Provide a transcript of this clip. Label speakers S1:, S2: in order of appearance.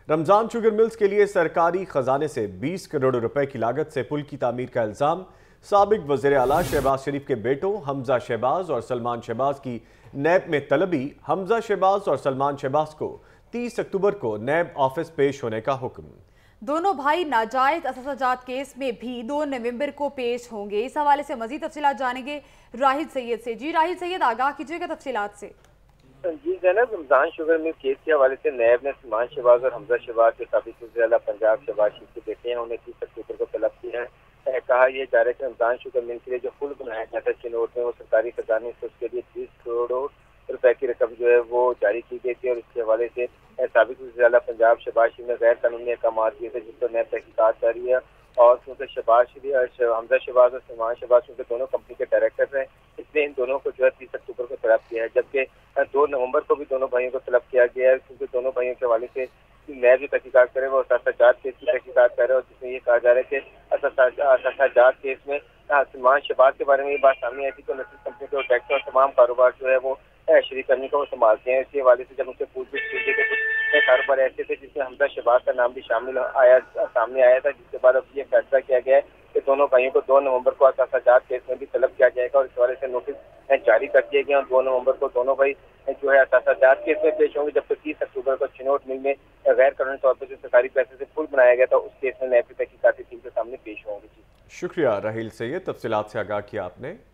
S1: Ramzan sugar mills के लिए सरकारी खजाने से 20 करोड़ रुपए की लागत से पुल की तामीर का इल्जाम। साबिक वज़ीर आला शहबाज शरीफ के बेटों हमजा शहबाज और सलमान शहबाज की नैब में तलबी। हमजा शहबाज और सलमान शहबाज को 30 अक्टूबर को नैब ऑफिस पेश होने का हुक्म।
S2: दोनों भाई नाजायज असाजात केस में भी 2 नवंबर को पेश होंगे। इस हवाले से मजीद तफसीलात जानेंगे राहिल सैयद से। जी राहिल सैयद, आगाह कीजिएगा तफसीलात से।
S3: जी जनाब, रमजान शुगर मिल केस के हवाले से नैब ने सलमान शहबाज और हमजा शहबाज के साबिक वज़ीर आला पंजाब शहबाज शरीफ के बेटे हैं, उन्हें 30 अक्टूबर को तलब किया है। कहा यह जा रहा है कि रमजान शुगर मिल के लिए जो पुल बनाया गया था चिनौट में, वो सरकारी खजाने से उसके लिए 30 करोड़ रुपए की रकम जो है वो जारी की गई थी और इसके हवाले से साबिक वज़ीर आला पंजाब शहबाज शरीफ ने गैर कानूनी अहकाम दिए थे, जिस पर नैब तहकीकात जारी है। और क्योंकि शहबाज शरीफ, हमजा शहबाज और सलमान शहबाज क्योंकि दोनों कंपनी के डायरेक्टर हैं, इसलिए इन दोनों को जो है 30 अक्टूबर को तलब किया है, जबकि 2 नवंबर को भी दोनों भाइयों को तलब किया गया है, क्योंकि दोनों भाइयों के हवाले से नैब जो तहकीकात करे वो असाजात केस की तहकीकात कर रहे हैं। और जिसमें ये कहा जा रहा है कि असाजात केस में सलमान शहबाज के बारे में ये बात सामने आई थी कि नस्ल कंपनी के टैक्स और तमाम कारोबार जो है वो शरीक करने को वो संभालते हैं। इसी हवाले से जब उनसे पूछताछ की गई तो कुछ कारोबार ऐसे थे जिसमें हमजा शहबाज का नाम भी सामने आया था, जिसके बाद अब ये फैसला किया गया है कि दोनों भाइयों को 2 नवंबर को असाजात केस में भी तलब किया जाएगा और इस हवाले से नोटिस जारी कर दिए गए। और 2 नवंबर को दोनों भाई जो है असाजात केस में पेश होंगे, जबकि 30 अक्टूबर को चिनौट मिल में गैर कानूनी तौर पर जो सरकारी पैसे से पुल बनाया गया था उस केस में नैब की तहकीकाती टीम के सामने पेश होंगे।
S1: शुक्रिया राहिल सैयद, तफसीलात से आगाह किया आपने।